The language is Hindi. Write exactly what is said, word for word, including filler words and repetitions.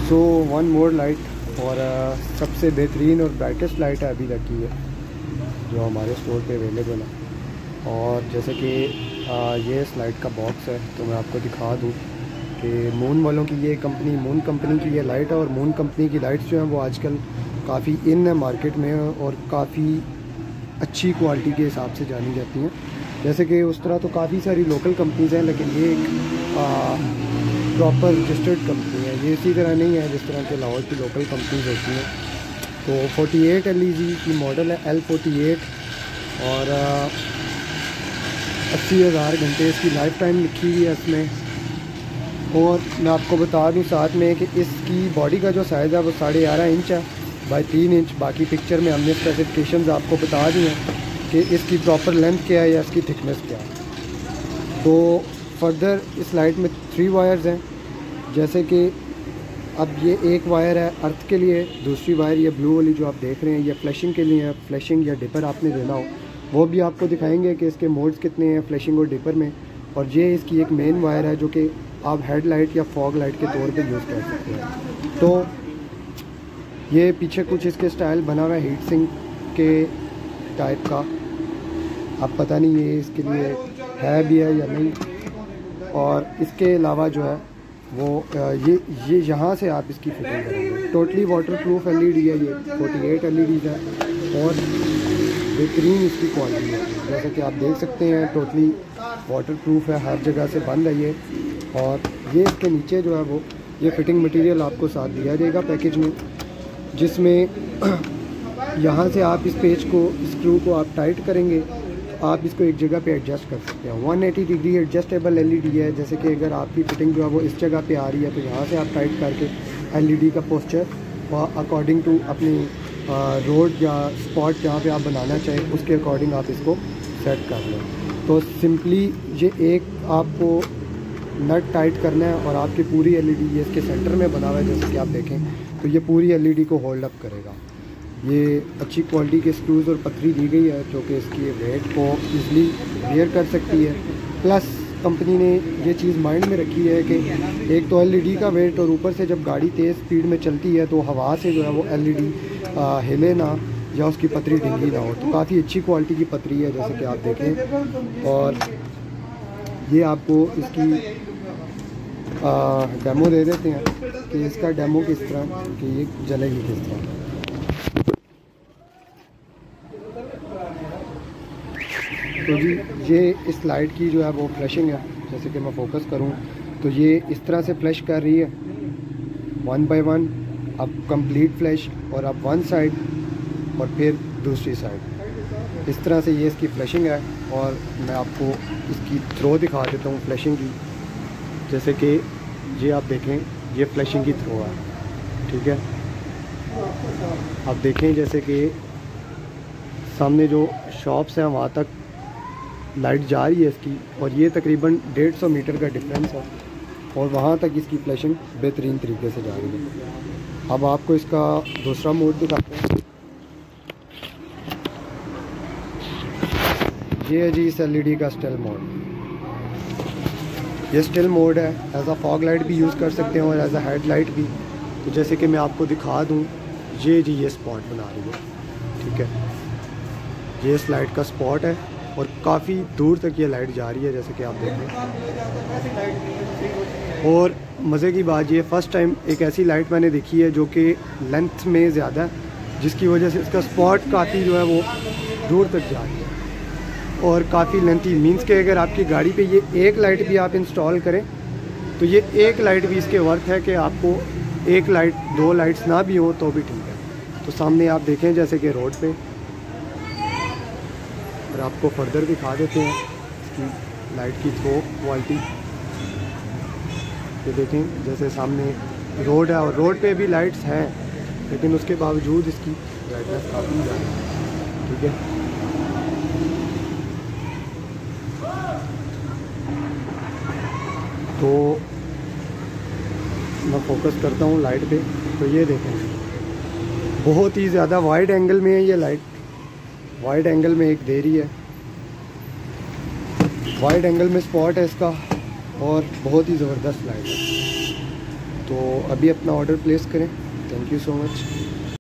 सो वन मोर लाइट, और uh, सबसे बेहतरीन और ब्राइटेस्ट लाइट है अभी तक की है जो हमारे स्टोर पे अवेलेबल है। और जैसे कि uh, ये इस लाइट का बॉक्स है, तो मैं आपको दिखा दूँ कि मून वालों की ये कंपनी, मून कंपनी की ये लाइट है। और मून कंपनी की लाइट्स जो हैं वो आजकल काफ़ी इन है मार्केट में, और काफ़ी अच्छी क्वालिटी के हिसाब से जानी जाती हैं। जैसे कि उस तरह तो काफ़ी सारी लोकल कंपनीज़ हैं, लेकिन ये एक प्रॉपर रजिस्टर्ड कंपनी है। ये इसी तरह नहीं है जिस तरह के लाहौर की लोकल कंपनीज होती हैं। तो अड़तालीस एल ई डी की मॉडल है, एल फोर्टी एट, और अस्सी हज़ार घंटे इसकी लाइफ टाइम लिखी हुई है इसमें। और मैं आपको बता दूं साथ में कि इसकी बॉडी का जो साइज़ है वो साढ़े ग्यारह इंच है बाई तीन इंच। बाकी पिक्चर में हमने स्पेसिफिकेशंस आपको बता दी हैं कि इसकी प्रॉपर लेंथ क्या है या इसकी थिकनेस क्या है। तो फर्दर इस लाइट में थ्री वायर्स हैं। जैसे कि अब ये एक वायर है अर्थ के लिए, दूसरी वायर ये ब्लू वाली जो आप देख रहे हैं ये फ्लैशिंग के लिए है। फ्लैशिंग या डिपर आपने देना हो वो भी आपको दिखाएंगे कि इसके मोड्स कितने हैं फ्लैशिंग और डिपर में। और ये इसकी एक मेन वायर है जो कि आप हेडलाइट या फॉग लाइट के तौर पे यूज़ कर सकते हैं। तो ये पीछे कुछ इसके स्टाइल बना हुआ है हीट सिंक के टाइप का। अब पता नहीं ये इसके लिए है भी है या नहीं। और इसके अलावा जो है वो ये ये यहाँ से आप इसकी फिटिंग करेंगे। Totally water proof L E D है, ये अड़तालीस एल ई डीज़ है और बेहतरीन इसकी क्वालिटी है। जैसे कि आप देख सकते हैं टोटली वाटर प्रूफ है, हर जगह से बंद है ये। और ये इसके नीचे जो है वो ये फिटिंग मटेरियल आपको साथ दिया जाएगा पैकेज में, जिसमें यहाँ से आप इस पेज को, स्क्रू को आप टाइट करेंगे, आप इसको एक जगह पे एडजस्ट कर सकते हैं। एक सौ अस्सी degree adjustable L E D है। जैसे कि अगर आपकी फिटिंग जो है वो इस जगह पे आ रही है तो यहाँ से आप टाइट करके एल ई डी का पोस्चर और अकॉर्डिंग टू अपनी रोड या स्पॉट जहाँ पे आप बनाना चाहें उसके अकॉर्डिंग आप इसको सेट कर लें। तो सिंपली ये एक आपको नट टाइट करना है और आपकी पूरी एल ई डी ये इसके सेंटर में बना हुआ है। जैसे कि आप देखें तो ये पूरी एल ई डी को होल्ड अप करेगा। ये अच्छी क्वालिटी के स्क्रूज़ और पथरी दी गई है जो कि इसकी वेट को ईज़िली बेयर कर सकती है। प्लस कंपनी ने ये चीज़ माइंड में रखी है कि एक तो एल ई डी का वेट, और ऊपर से जब गाड़ी तेज़ स्पीड में चलती है तो हवा से जो है वो एल ई डी हिले ना या उसकी पथरी ढीली ना हो। तो काफ़ी अच्छी क्वालिटी की पथरी है जैसे कि आप देखें। और ये आपको इसकी आ, डेमो दे देते हैं कि इसका डेमो किस तरह कि ये जलेगी किस तरह। तो जी ये इस लाइट की जो है वो फ्लैशिंग है। जैसे कि मैं फोकस करूं तो ये इस तरह से फ्लैश कर रही है वन बाय वन। अब कंप्लीट फ्लैश, और अब वन साइड और फिर दूसरी साइड, इस तरह से ये इसकी फ्लैशिंग है। और मैं आपको इसकी थ्रो दिखा देता हूँ फ्लैशिंग की। जैसे कि ये आप देखें ये फ्लैशिंग की थ्रो है, ठीक है। आप देखें जैसे कि सामने जो शॉप्स हैं वहाँ तक लाइट जा रही है इसकी, और ये तकरीबन डेढ़ सौ मीटर का डिफरेंस है और वहाँ तक इसकी फ्लैशिंग बेहतरीन तरीके से जा रही है। अब आपको इसका दूसरा मोड दिखाते हैं। ये है जी इस एल ई डी का स्टिल मोड। ये स्टिल मोड है, एज अ फॉग लाइट भी यूज़ कर सकते हैं और एज अ हेड लाइट भी। तो जैसे कि मैं आपको दिखा दूँ, ये जी ये स्पॉट बना रही है, ठीक है। ये इस लाइट का स्पॉट है और काफ़ी दूर तक ये लाइट जा रही है जैसे कि आप देखें। और मज़े की बात ये फ़र्स्ट टाइम एक ऐसी लाइट मैंने देखी है जो कि लेंथ में ज़्यादा है, जिसकी वजह से इसका स्पॉट काफ़ी जो है वो दूर तक जा रही है और काफ़ी लेंथी। मीन्स के अगर आपकी गाड़ी पे ये एक लाइट भी आप इंस्टॉल करें तो ये एक लाइट भी इसके वर्थ है कि आपको एक लाइट, दो लाइट्स ना भी हो तो भी ठीक है। तो सामने आप देखें जैसे कि रोड पे, और आपको फर्दर दिखा देते हैं इसकी लाइट की थ्रो क्वालिटी। ये देखें जैसे सामने रोड है और रोड पे भी लाइट्स हैं, लेकिन उसके बावजूद इसकी ब्राइटनेस काफ़ी ज़्यादा है, ठीक है। तो मैं फोकस करता हूँ लाइट पे, तो ये देखें बहुत ही ज़्यादा वाइड एंगल में है ये लाइट। वाइड एंगल में एक दे रही है, वाइड एंगल में स्पॉट है इसका और बहुत ही ज़बरदस्त लाइट है। तो अभी अपना ऑर्डर प्लेस करें। Thank you so much.